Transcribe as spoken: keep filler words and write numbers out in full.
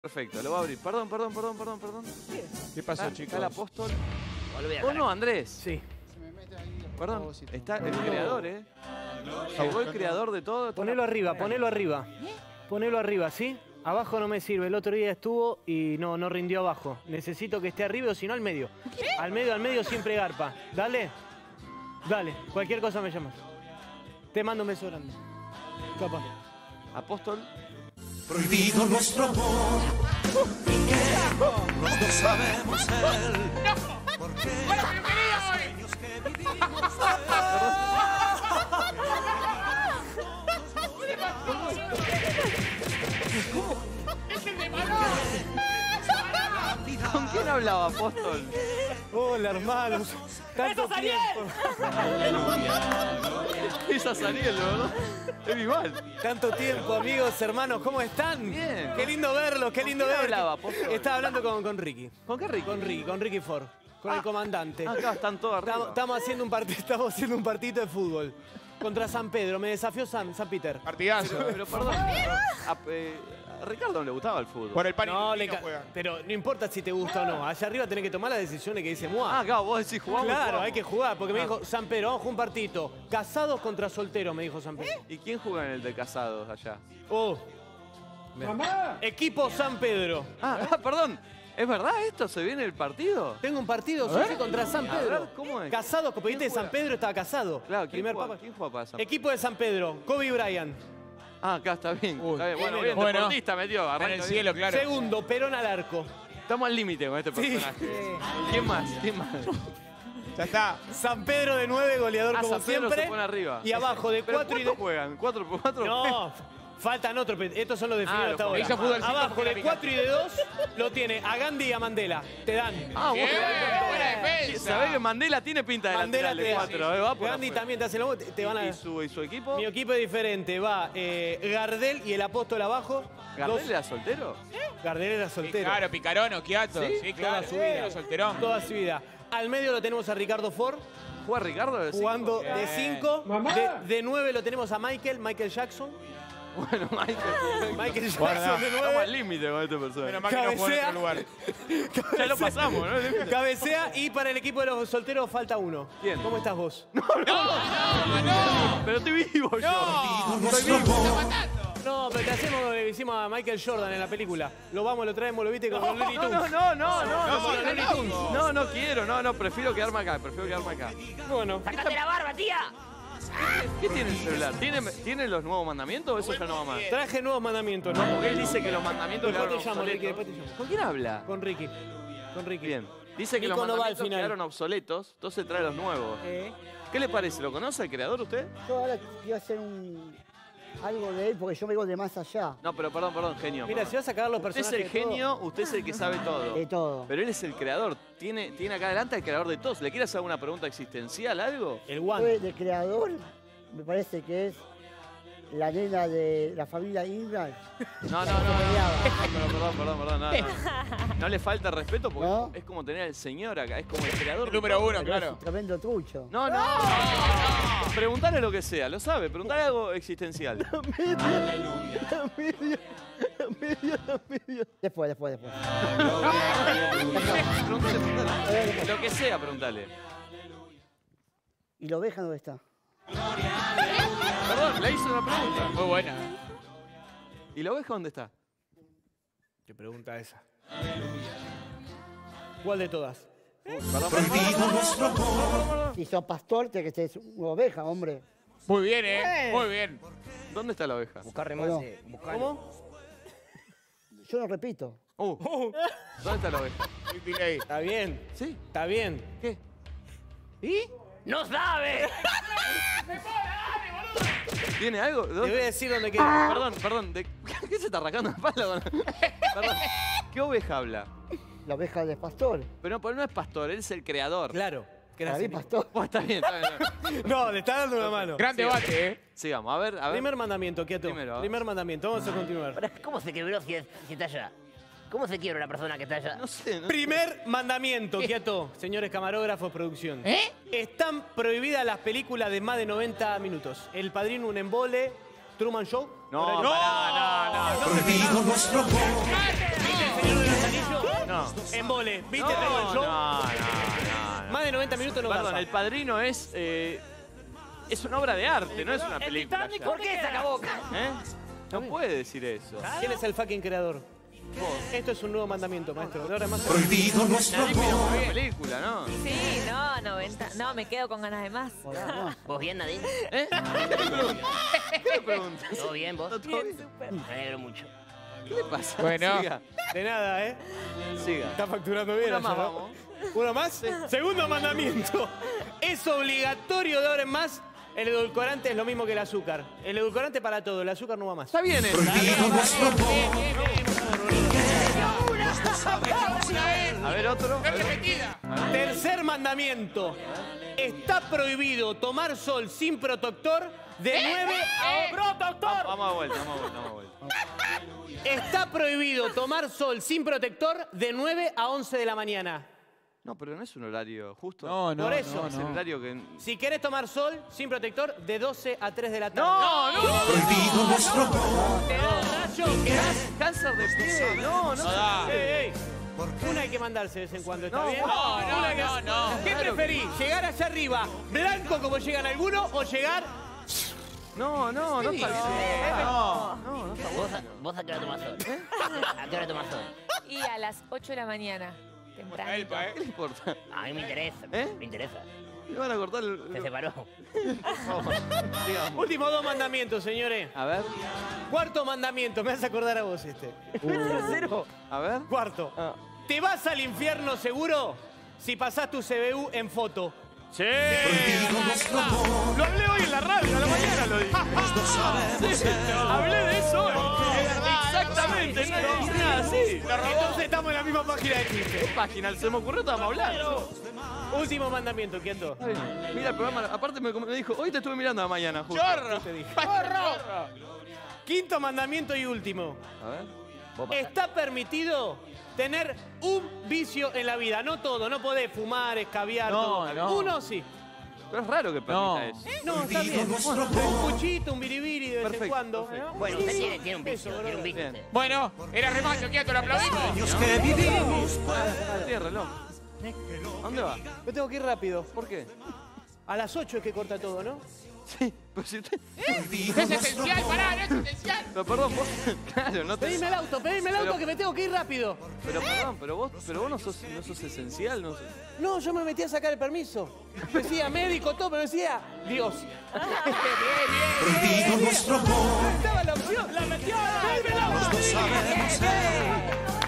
Perfecto, lo voy a abrir. Perdón, perdón, perdón, perdón, perdón. ¿Qué pasó, ¿Está, chicos? ¿Está el apóstol? Volví ¿Vos no, Andrés? Sí. Perdón, está el creador, ¿eh? Llegó el creador de todo. Ponelo arriba, ponelo arriba. Ponelo arriba, ¿sí? Abajo no me sirve. El otro día estuvo y no, no rindió abajo. Necesito que esté arriba o si no al medio. Al medio, al medio siempre garpa. Dale. Dale. Cualquier cosa me llamas. Te mando un beso grande. Capa. Apóstol. Prohibido nuestro amor, y que los dos sabemos él. Porque los sueños que vivimos ¿Con quién hablaba, apóstol? Hola, hermanos. Tanto tiempo. Es Azariel, ¿verdad? Es igual. Tanto tiempo, amigos, hermanos. ¿Cómo están? Bien. Qué lindo verlos, qué lindo quién verlos. hablaba, apóstol? Estaba hablando con, con Ricky. ¿Con qué Ricky? Con Ricky, con Ricky Ford. Con el comandante. Ah, acá están todos arriba. Estamos, estamos haciendo un partido, estamos haciendo un partito de fútbol contra San Pedro. Me desafió San, San Peter. Partidazo. Pero perdón, a, eh, a Ricardo no le gustaba el fútbol. Por el pan y No, el le vino ca- juegan. pero no importa si te gusta o no. Allá arriba tenés que tomar las decisiones que dice Mua. Ah, claro, vos decís jugamos. claro, jugamos. hay que jugar. Porque me Ah. dijo San Pedro, vamos a jugar un partito. Casados contra solteros, me dijo San Pedro. ¿Y quién juega en el de casados allá? Oh. Equipo San Pedro. Ah, ah, perdón. ¿Es verdad esto? ¿Se viene el partido? Tengo un partido, sí, sí, contra San A ver, Pedro. ¿cómo es? Casados, porque viste de juega? San Pedro estaba casado. Claro, ¿quién, Primer juega, papa. ¿quién juega para San Equipo de San Pedro, Kobe Bryant. Ah, acá está bien. Uy, Está bien. Bueno, primero. bien, Bueno. deportista metió. Está en arranca el bien. cielo, claro. Segundo, Perón al arco. Estamos al límite con este Sí. personaje. ¿Quién más? ¿Quién más? Ya está. San Pedro de nueve, goleador Ah, como San Pedro siempre. se pone arriba. Y abajo de ¿Pero cuatro y de... cuántos juegan? ¿Cuatro por cuatro? No, faltan otros. pe- Estos son los definidos Ah, hasta los ahora. hizo fútbol cinco Abajo porque de era cuatro y de dos lo tiene a Gandhi y a Mandela. Te dan. Ah, Bien, vos buena defensa. sabés que Mandela tiene pinta de Mandela lateral te de da. cuatro. eh, va por Gandhi afuera. también te hace lo te, te van a... ¿Y su, y su equipo? Mi equipo es diferente. Va eh, Gardel y el apóstol abajo. ¿Gardel Dos- era soltero? Gardel era Sí, soltero. claro, picarón, oquiato. ¿Sí? Sí, Toda claro. su vida. Sí, solterón. Toda su vida. Al medio lo tenemos a Ricardo Ford, ¿Juega Ricardo de cinco? jugando Bien. de cinco. De, de nueve lo tenemos a Michael, Michael Jackson. Bueno, Michael. Michael Jackson Guarda. de Estamos al nueve. límite con este personaje. Menos mal que no juega en Cabecea. otro lugar. Ya lo pasamos, ¿no? Cabecea y para el equipo de los solteros falta uno. ¿Quién? ¿Cómo estás vos? Pero estoy vivo yo. nuestro amor. No, pero te hacemos lo que hicimos a Michael Jordan en la película. Lo vamos, lo traemos, lo viste con los Looney No, Tunes. no, no, no, no, No, no, Looney Tunes. no, no quiero, no, no, prefiero quedarme acá, prefiero quedarme acá. Bueno, ¡Sacate la barba, tía! ¿Qué tiene el celular? ¿Tiene, ¿tiene los nuevos mandamientos o eso ya no va más? traje nuevos mandamientos, ¿no? Porque él dice que los mandamientos Después te quedaron llamo, Ricky, obsoletos. después te llamo. ¿Con quién habla? Con Ricky. Con Ricky. Bien. Dice que Nico los no va al mandamientos final. quedaron obsoletos, entonces trae los nuevos. Eh, ¿Qué le parece? ¿Lo conoce el creador usted? yo ahora quiero hacer un, algo de él porque yo vengo de más allá, No, pero perdón, perdón, genio. Mira, si perdón. vas a sacar los Usted es personajes el de todo- genio, usted es el que sabe todo. de todo. Pero él es el creador. Tiene, tiene acá adelante el creador de todos. ¿Le quiere hacer alguna pregunta existencial, algo? El Yo One. de creador, me parece que es la nena de la familia Ingram. No, no, no, no, no, pero perdón, perdón, perdón, no, no. No le falta respeto porque ¿No? es como tener al señor acá, es como el creador. El de número todo. uno, Pero es claro. un tremendo trucho. No, no, no, no, no. Preguntale lo que sea, lo sabe, preguntale algo existencial. Después, después, después. Preguntale, preguntale. Lo que sea, preguntale. ¿Y la oveja dónde está? Perdón, le hice una pregunta. Muy buena. ¿Y la oveja dónde está? ¿Qué pregunta esa? ¿Cuál de todas? Perdón, Prohibido nuestro amor. Si sos pastor, tenés que ser una oveja, hombre. Muy bien, ¿eh? Muy bien. ¿dónde está la oveja? Buscar Bueno. remase. buscar- ¿Cómo? Yo no repito. Uh, ¿dónde está la oveja? Big delay. Está bien. ¿Sí? Está bien. ¿Qué? ¿Y? ¡No sabe! ¿Tiene algo? Te ¿Dónde- voy a decir dónde queda. Perdón, perdón. ¿de ¿Qué se está arrancando la espalda? con- Perdón. ¿Qué oveja habla? La oveja del pastor. Pero no, pero no es pastor, él es el creador. Claro. Para mí, Gracias. pastor. Bueno, está bien, está bien. No, le está dando una mano. Gran debate, ¿eh? Sigamos, a ver, a ver. Primer mandamiento, quieto. Primero, a ver. Primer mandamiento. Vamos a continuar. Pará, ¿cómo se quebró si, es- si está allá? ¿Cómo se quiebra la persona que está allá? No sé, no sé. Primer mandamiento, quieto. Señores camarógrafos, producción. ¿Eh? Están prohibidas las películas de más de noventa minutos. El Padrino, un embole, Truman Show. No, Horario- pará, no, no, no. Prohibido nuestro amor. Embole. ¿Viste No, todo el show? no, no, no, no. Más de noventa minutos no Perdón, garpa. El Padrino es... eh, es una obra de arte, no es una película. ya. ¿Por qué saca boca? ¿Eh? No puede decir eso. ¿Quién es el fucking creador? Esto es un nuevo mandamiento, maestro. De ahora en más. Prohibido nuestro Nadie mira amor. una película, ¿no? Sí, no, noventa. No, me quedo con ganas de más. ¿Vos bien, Nadine? ¿Eh? ¿Qué le preguntas? ¿Todo bien, vos? ¿Todo bien? Me alegro mucho. ¿Qué le pasa? Bueno. Siga, De nada, ¿eh? siga. Está facturando bien. Una ayer, más, ¿no? vamos. ¿Uno más? Segundo mandamiento. Es obligatorio de ahora en más. El edulcorante es lo mismo que el azúcar. El edulcorante para todo, el azúcar no va más. Está bien eso. Prohibido nuestro amor. A ver, otro. ¡Es repetida! Tercer mandamiento. Está prohibido tomar sol sin protector de nueve a... ¡Protector! Vamos a vuelta, vamos a vuelta, vamos a vuelta. Está prohibido tomar sol sin protector de nueve a once de la mañana. No, pero no es un horario justo. No, no, Por eso. no, Es el no. horario que... Si querés tomar sol sin protector, de doce a tres de la tarde. No, no, no. Prohibido nuestro amor. Te da rayo, que das- Cáncer de piel. No, no. No da. Ey, ey. Una hay que mandarse de vez en cuando, ¿está No, bien? no, no, Una que- no, no. ¿Qué Claro. preferís? ¿Llegar allá arriba blanco como llegan algunos o llegar... No, no, no está bien. No. No, no está ¿Vos, bueno. a, ¿Vos a qué hora tomás sol? ¿A qué hora tomás sol? Y a las ocho de la mañana. Temprano. Elpa, ¿eh? ¿Qué le importa? A mí me interesa. ¿Eh? Me interesa. Le van a cortar el... Se separó. Digamos. Últimos dos mandamientos, señores. A ver, Cuarto mandamiento, me vas a acordar a vos este. a ver. Cuarto. ¿Te vas al infierno seguro si pasás tu C B U en foto? Sí. Prohibido nuestro amor. Lo hablé hoy en la radio, a la mañana lo dije. Los dos sabemos Sí, ser. hablé de eso hoy. Exactamente, no dice nada así. Entonces estamos en la misma página de chiste. ¿Qué página? Se me ocurrió, estábamos hablando. Último mandamiento, quieto. Mira el programa, aparte me, me dijo, hoy te estuve mirando a la mañana, justo. ¡Chorro! Te dije. ¡Chorro! Quinto mandamiento y último. A ver. Está permitido tener un vicio en la vida. No todo, no podés fumar, escabiar, No, todo. no. Uno sí. Pero es raro que permita No. eso. No, está bien. nuestro Un amor. puchito, un biribiri de vez en Perfecto, cuando. perfecto. Bueno, usted tiene, tiene un Eso, vicio, bro. tiene un vicio Bien. usted. Bueno, era remacho, quieto, lo aplaudimos. Años que vivimos. No tiene reloj. ¿A dónde va? Yo tengo que ir rápido. ¿Por qué? A las ocho es que corta todo, ¿no? Sí, pero si usted... Prohibido Es nuestro esencial, pará, no es esencial. Pero perdón, vos... Claro, no te... Pedime el auto, pedime el auto Pero- que me tengo que ir rápido. Pero perdón, pero vos, pero vos no sos, no sos esencial, no sos... No, yo me metí a sacar el permiso. Decía médico, todo, pero decía Dios. Prohibido nuestro amor. Estaba la opción, la metió. Pedime el auto. Los dos sabemos ser.